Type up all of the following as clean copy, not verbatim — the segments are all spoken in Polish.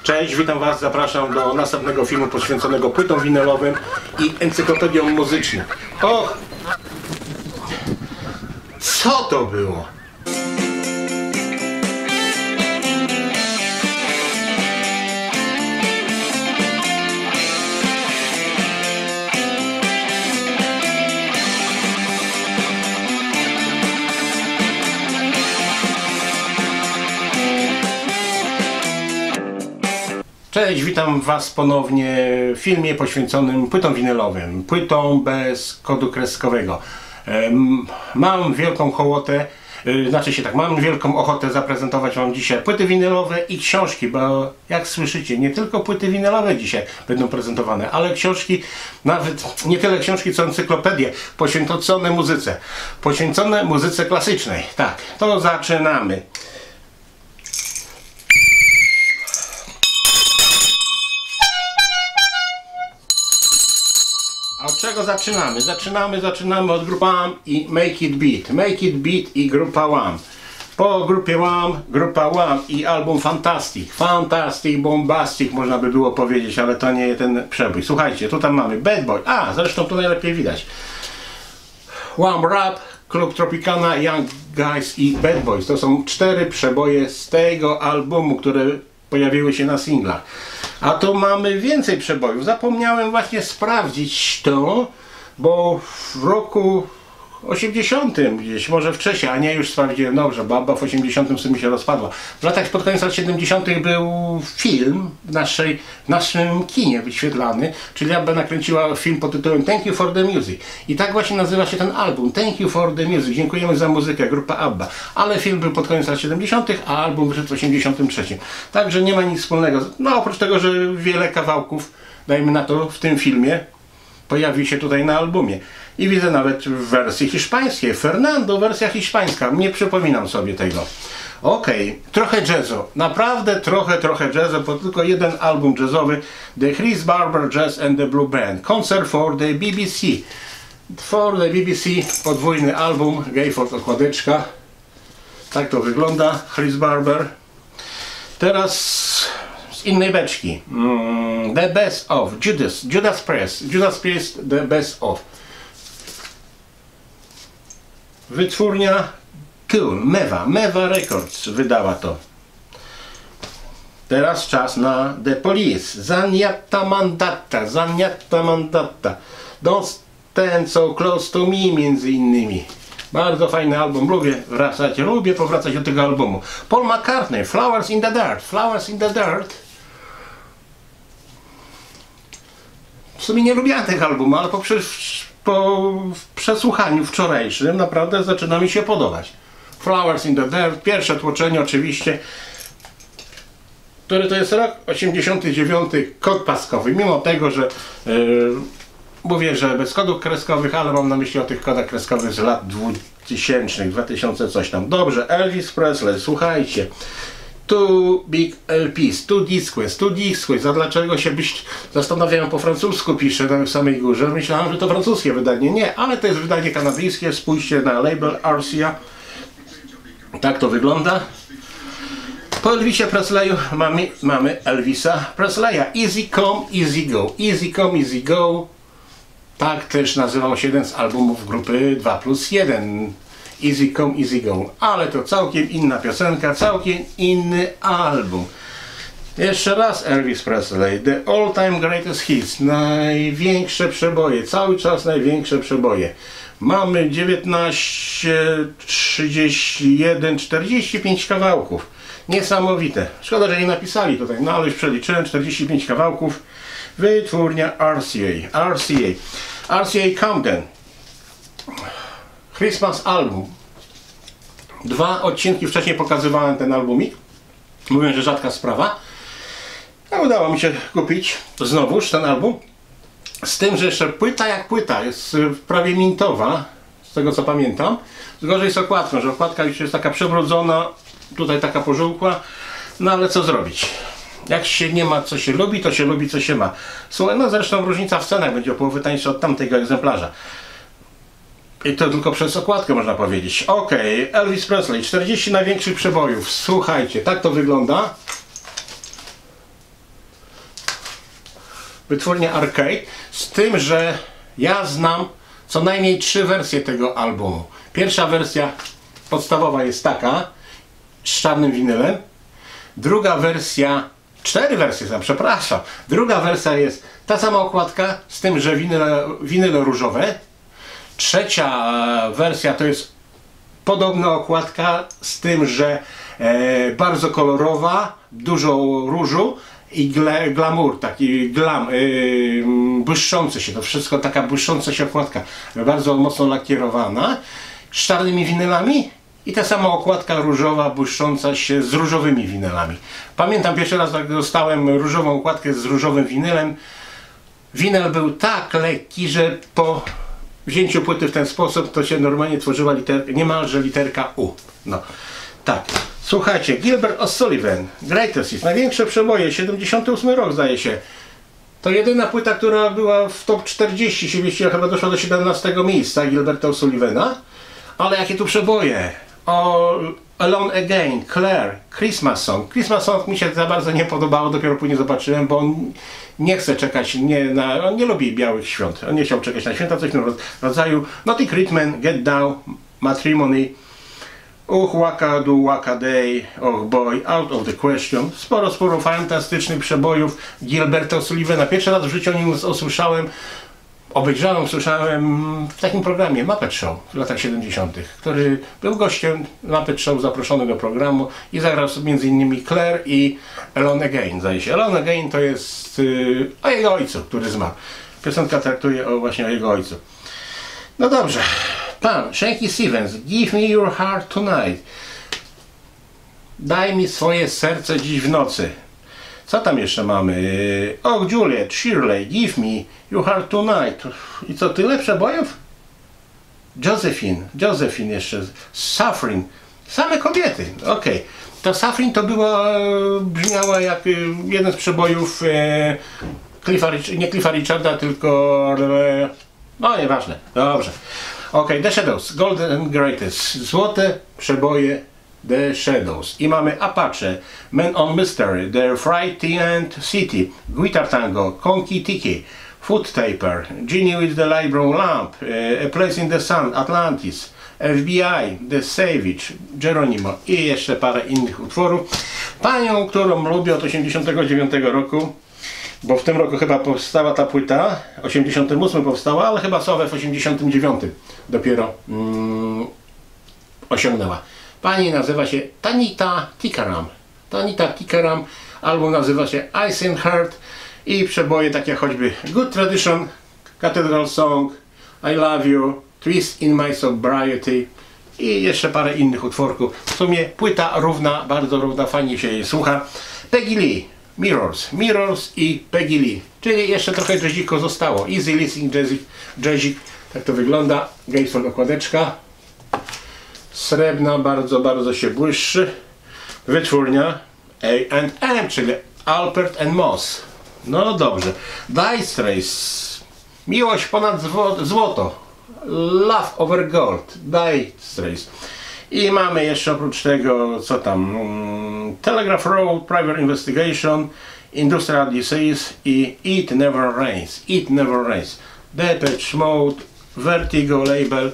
Cześć, witam Was, zapraszam do następnego filmu poświęconego płytom winylowym i encyklopediom muzycznym. Och! Co to było? Cześć, witam Was ponownie w filmie poświęconym płytom winylowym, płytom bez kodu kreskowego. Mam wielką mam wielką ochotę zaprezentować Wam dzisiaj płyty winylowe i książki, bo jak słyszycie, nie tylko płyty winylowe dzisiaj będą prezentowane, ale książki, nawet nie tyle książki, co encyklopedie poświęcone muzyce klasycznej. Tak, to zaczynamy. A od czego zaczynamy? Zaczynamy od grupy Wham i Make It Beat. Make It Beat i grupa Wham. Po grupie Wham, grupa Wham i album Fantastic. Fantastic, Bombastic można by było powiedzieć, ale to nie ten przebój. Słuchajcie, tutaj mamy Bad Boy. Zresztą tu najlepiej widać. Wham Rap, Club Tropicana, Young Guys i Bad Boys. To są 4 przeboje z tego albumu, które pojawiły się na singlach. A tu mamy więcej przebojów. Zapomniałem właśnie sprawdzić to, bo w roku 80 gdzieś, może wcześniej, a nie, już sprawdziłem dobrze, bo ABBA w 80 w sumie się rozpadła. W latach pod koniec lat 70 był film w naszym kinie wyświetlany, czyli ABBA nakręciła film pod tytułem Thank You for the Music. I tak właśnie nazywa się ten album, Thank You for the Music, dziękujemy za muzykę, grupa ABBA. Ale film był pod koniec lat 70, a album wyszedł w 83. Także nie ma nic wspólnego, no oprócz tego, że wiele kawałków, dajmy na to, w tym filmie pojawi się tutaj na albumie. I widzę nawet w wersji hiszpańskiej. Fernando, wersja hiszpańska. Nie przypominam sobie tego. Okej, trochę jazzu. Naprawdę trochę jazzu, bo tylko jeden album jazzowy. The Chris Barber Jazz and the Blue Band. Concert for the BBC. For the BBC. Podwójny album. Gaylord okładeczka. Tak to wygląda. Chris Barber. Teraz z innej beczki. The Best Of. Judas Priest. The Best Of. Wytwórnia Cool, Meva Records wydała to. Teraz czas na The Police. Zaniata Mandata. Don't Stand So Close To Me między innymi. Bardzo fajny album, lubię powracać do tego albumu. Paul McCartney, Flowers in the Dirt. W sumie nie lubiłem tego albumu, ale po przesłuchaniu wczorajszym naprawdę zaczyna mi się podobać. Flowers in the Dirt, pierwsze tłoczenie oczywiście. Który to jest rok? 89, kod paskowy. Mimo tego, że mówię, że bez kodów kreskowych, ale mam na myśli o tych kodach kreskowych z lat 2000 coś tam. Dobrze, Elvis Presley, słuchajcie. Two Big LPs, two disques. A dlaczego się zastanawiałem, po francusku pisze na samej górze? Myślałem, że to francuskie wydanie. Nie, ale to jest wydanie kanadyjskie. Spójrzcie na label RCA. Tak to wygląda. Po Elvisie Presleyu mamy Elvisa Presleya. Easy Come, Easy Go. Easy Come, Easy Go. Tak też nazywał się jeden z albumów grupy 2+1. Easy Come, Easy Go. Ale to całkiem inna piosenka, całkiem inny album. Jeszcze raz Elvis Presley. The All Time Greatest Hits. Największe przeboje. Cały czas największe przeboje. Mamy 19, 31, 45 kawałków. Niesamowite. Szkoda, że nie napisali tutaj, no ale już przeliczyłem. 45 kawałków. Wytwórnia RCA Camden. Christmas album. 2 odcinki wcześniej pokazywałem ten albumik. Mówię, że rzadka sprawa. A udało mi się kupić znowuż ten album. Z tym, że jeszcze płyta jak płyta. Jest prawie mintowa. Z tego co pamiętam. Gorzej z okładką, że okładka już jest taka przebrodzona. Tutaj taka pożółkła. No ale co zrobić? Jak się nie ma co się lubi, to się lubi co się ma. Słuchaj, no zresztą różnica w cenach będzie o połowę tańsza od tamtego egzemplarza. I to tylko przez okładkę można powiedzieć. Okej, Elvis Presley, 40 największych przebojów. Słuchajcie, tak to wygląda. wytwórnia Arcade, z tym, że ja znam co najmniej 3 wersje tego albumu. Pierwsza wersja podstawowa jest taka, z czarnym winylem. Druga wersja, 4 wersje są, przepraszam. Druga wersja jest ta sama okładka, z tym, że winyle różowe. Trzecia wersja to jest podobna okładka, z tym, że bardzo kolorowa, dużo różu i glamour, taki glam, błyszczący się, to wszystko taka błyszcząca się okładka, bardzo mocno lakierowana, z czarnymi winylami i ta sama okładka różowa, błyszcząca się z różowymi winylami. Pamiętam pierwszy raz, jak dostałem różową okładkę z różowym winylem. Winyl był tak lekki, że po wzięciu płyty w ten sposób to się normalnie tworzyła niemalże literka U. No, tak. Słuchajcie, Gilbert O'Sullivan, Greatest Hits, największe przeboje, 78 rok zdaje się. To jedyna płyta, która była w top 40, się mieściła, chyba doszła do 17 miejsca Gilberta O'Sullivana. Ale jakie tu przeboje! O Alone Again, Claire, Christmas Song. Christmas Song mi się za bardzo nie podobało, dopiero później zobaczyłem, bo on nie chce czekać, on nie lubi białych świąt. On nie chciał czekać na święta, coś w tym rodzaju. Naughty Treatment, Get Down, Matrimony, Waka Do Waka Day, Oh Boy, Out of the Question. Sporo fantastycznych przebojów Gilberta O'Sullivana. Pierwszy raz w życiu o nim usłyszałem, słyszałem w takim programie Muppet Show w latach 70., który był gościem Muppet Show, zaproszony do programu i zagrał m.in. Claire i Alone Again, zdaje się. Alone Again to jest o jego ojcu, który zmarł. Piosenka traktuje właśnie o jego ojcu. No dobrze. Pan Shanky Stevens, Give Me Your Heart Tonight. Daj mi swoje serce dziś w nocy. Co tam jeszcze mamy? Och, Juliet, Shirley, Give Me Your Heart Tonight. I co, tyle przebojów? Josephine jeszcze. Suffering. Same kobiety. Okej. To Suffering to brzmiała jak jeden z przebojów nie Cliffa Richarda, tylko no nieważne. Dobrze. Okej, The Shadows, Golden Greatest. Złote przeboje The Shadows. I mamy Apache, Men on Mystery, The Frighty and City, Guitar Tango, Konki Tiki, Foot Taper, Genie with the Light Brown Lamp, A Place in the Sun, Atlantis, FBI, The Savage, Geronimo i jeszcze parę innych utworów. Panią, którą lubię od 1989 roku, bo w tym roku chyba powstała ta płyta, w 88 powstała, ale chyba sławę w 89 dopiero osiągnęła. Pani nazywa się Tanita Tikaram. Tanita Tikaram, album nazywa się Ice and Heart i przeboje takie jak choćby Good Tradition, Cathedral Song, I Love You, Twist in My Sobriety i jeszcze parę innych utworków. W sumie płyta równa, bardzo równa, fajnie się jej słucha. Peggy Lee, Mirrors i Peggy Lee, czyli jeszcze trochę jazziku zostało. Easy listening jazzik, tak to wygląda. Gatefold okładeczka. Srebrna, bardzo się błyszczy. Wytwórnia A&M, czyli Alpert and Moss. No dobrze. Dice Race. Miłość ponad złoto. Love over Gold. Dice Race. I mamy jeszcze oprócz tego, co tam? Telegraph Road, Private Investigation, Industrial Disease i It Never Rains. It Never Rains. Depeche Mode, Vertigo Label.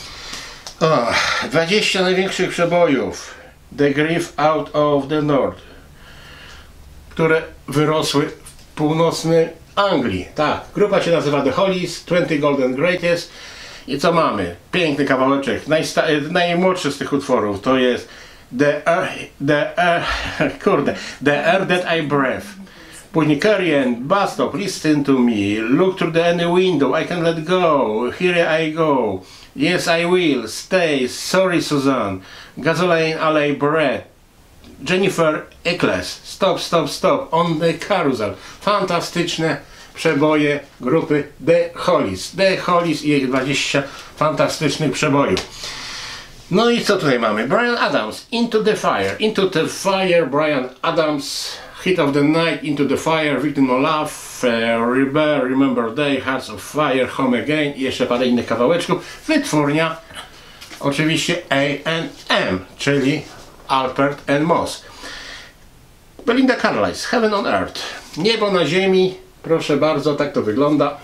20 największych przebojów The Grief Out of the North, które wyrosły w północnej Anglii. Tak, grupa się nazywa The Hollies, 20 Golden Greatest. I co mamy? Piękny kawałeczek. Najmłodszy z tych utworów to jest The Air That I Breathe. Później Carrie and Bus Stop, Listen to Me, Look Through the Any Window, I Can't Let Go, Here I Go, Yes I Will, Stay, Sorry Suzanne, Gasoline Alley Bread, Jennifer Eccles, Stop, Stop, Stop, On the Carousel. Fantastyczne przeboje grupy The Hollies. The Hollies i ich 20 fantastycznych przebojów. No i co tutaj mamy? Bryan Adams, Into the Fire. Into the Fire, Bryan Adams, Hit of the Night, Into the Fire, Victim of Love, Rebel, Remember Day, Hearts of Fire, Home Again i jeszcze parę innych kawałeczków. Wytwórnia oczywiście A&M, czyli Alpert and Moss. Belinda Carlisle, Heaven on Earth. Niebo na ziemi, Proszę bardzo, tak to wygląda.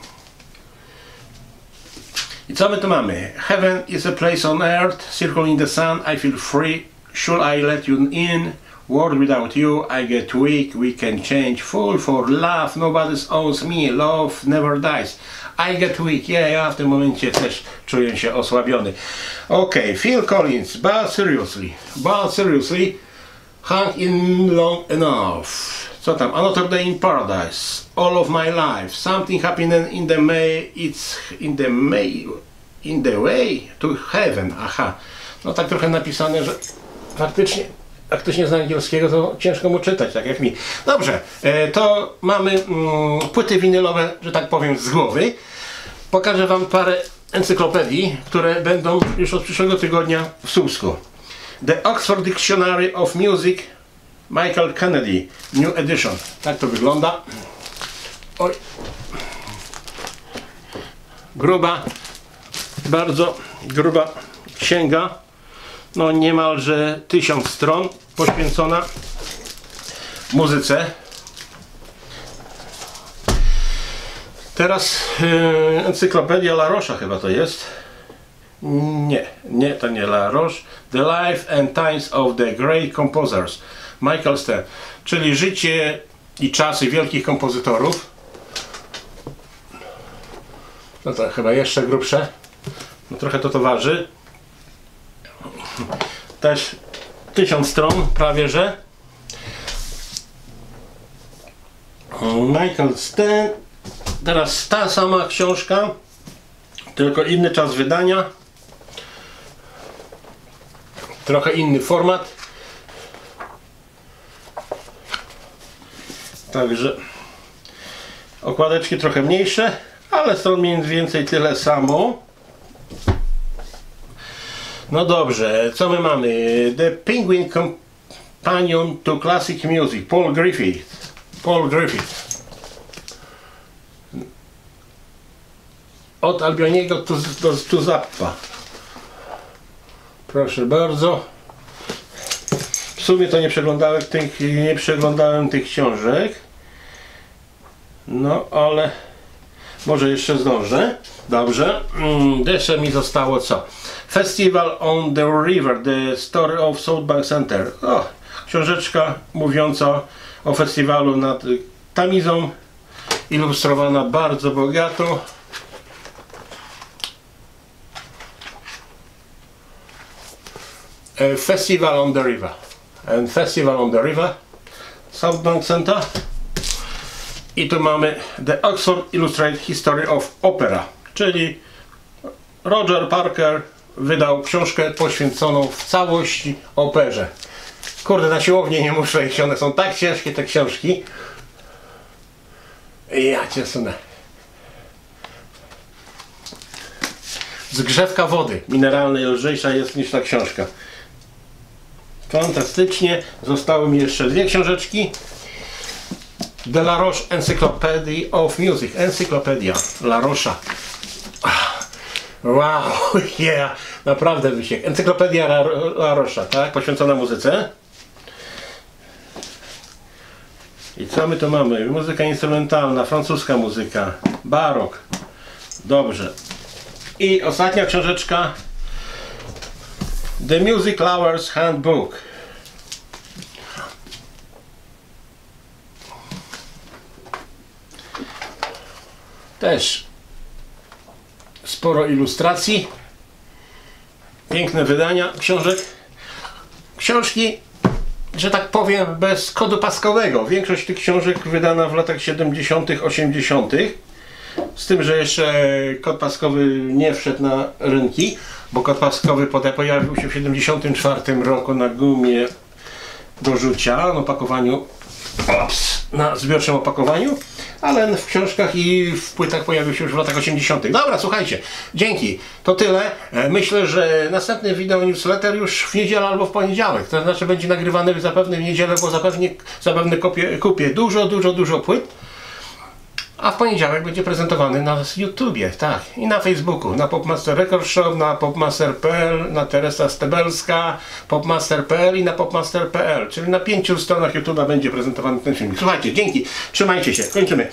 I co my tu mamy? Heaven is a place on earth, circle in the sun, I feel free, should I let you in? World without you, I get weak, we can change, full for love, nobody owns me, love never dies. I get weak, ja w tym momencie też czuję się osłabiony. Okay, Phil Collins, but seriously, hung in long enough. Co tam? Another day in paradise, all of my life, something happening in the May, it's in the way to heaven. Aha, no tak trochę napisane, że faktycznie, jak ktoś nie zna angielskiego, to ciężko mu czytać, tak jak mi. Dobrze, to mamy płyty winylowe, że tak powiem, z głowy. Pokażę wam parę encyklopedii, które będą już od przyszłego tygodnia w Słupsku. The Oxford Dictionary of Music, Michael Kennedy, New Edition. Tak to wygląda. Oj. Gruba, bardzo gruba księga. No niemalże 1000 stron poświęcona muzyce. Teraz encyklopedia La Roche'a chyba to jest. Nie, to nie La Roche. The Life and Times of the Great Composers. Michael Stern. Czyli życie i czasy wielkich kompozytorów. No to chyba jeszcze grubsze. No trochę to waży. Też 1000 stron prawie że. Michael Stern. Teraz ta sama książka, tylko inny czas wydania, trochę inny format, także okładeczki trochę mniejsze, ale są mniej więcej tyle samo. No dobrze, co my mamy? The Penguin Companion to Classic Music, Paul Griffith. Od Albioniego do Zappa. Proszę bardzo. W sumie to nie przeglądałem tych książek. No ale może jeszcze zdążę. Dobrze. Jeszcze mi zostało co? Festival on the River, The Story of South Bank Center. O, książeczka mówiąca o festiwalu nad Tamizą. Ilustrowana bardzo bogato. Festival on the River. And Festival on the River, South Bank Center. I tu mamy The Oxford Illustrated History of Opera, czyli Roger Parker wydał książkę poświęconą w całości operze. Kurde, na siłownię nie muszę iść, one są tak ciężkie te książki. Ja cię sunę. Zgrzewka wody mineralnej lżejsza jest niż ta książka. Fantastycznie. Zostały mi jeszcze dwie książeczki. The La Roche Encyclopedia of Music. Encyklopedia La Roche'a. Wow, yeah, naprawdę wysiek. Encyklopedia La Roche'a, tak? Poświęcona muzyce. I co my tu mamy? Muzyka instrumentalna, francuska muzyka, barok. Dobrze. I ostatnia książeczka. The Music Lover's Handbook. Też sporo ilustracji. Piękne wydania książek. Książki, że tak powiem, bez kodu paskowego. Większość tych książek wydana w latach 70., 80. Z tym, że jeszcze kod paskowy nie wszedł na rynki, bo kod paskowy pojawił się w 74 roku na gumie do rzucia, na opakowaniu, na zbiorczym opakowaniu, ale w książkach i w płytach pojawił się już w latach 80. Dobra, słuchajcie, dzięki, to tyle. Myślę, że następny wideo newsletter już w niedzielę albo w poniedziałek, to znaczy będzie nagrywany zapewne w niedzielę, bo zapewne kupię dużo płyt. A w poniedziałek będzie prezentowany na YouTubie, tak, i na Facebooku, na Popmaster Record Shop, na popmaster.pl, na Teresa Stebelska, popmaster.pl i na popmaster.pl, czyli na 5 stronach YouTube'a będzie prezentowany ten filmik. Słuchajcie, dzięki, trzymajcie się, kończymy.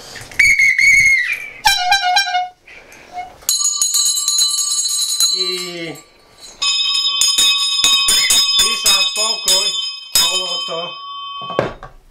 I cisza, spokój, koło to.